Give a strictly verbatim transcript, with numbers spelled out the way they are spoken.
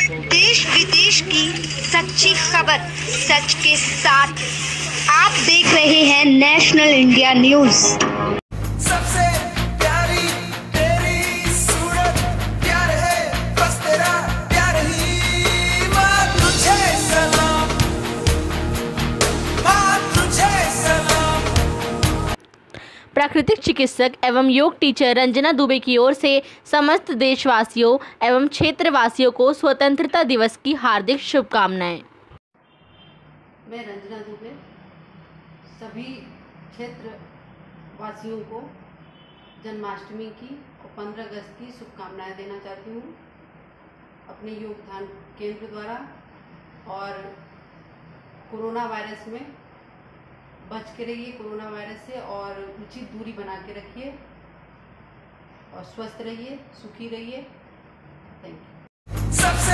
देश विदेश की सच्ची खबर सच के साथ। आप देख रहे हैं नेशनल इंडिया न्यूज। सबसे प्यारी तेरी सूरत, प्यार है बस तेरा प्यार ही। माँ तुझे सलाम, माँ तुझे सलाम। प्राकृतिक चिकित्सक एवं योग टीचर रंजना दुबे की ओर से समस्त देशवासियों एवं क्षेत्रवासियों को स्वतंत्रता दिवस की हार्दिक शुभकामनाएं। मैं रंजना दुबे सभी क्षेत्र वासियों को जन्माष्टमी की और पंद्रह अगस्त की शुभकामनाएं देना चाहती हूँ अपने योगदान केंद्र द्वारा। और कोरोना वायरस में बच के रहिए, कोरोना वायरस से, और उचित दूरी बना के रखिए और स्वस्थ रहिए, सुखी रहिए। Thank you.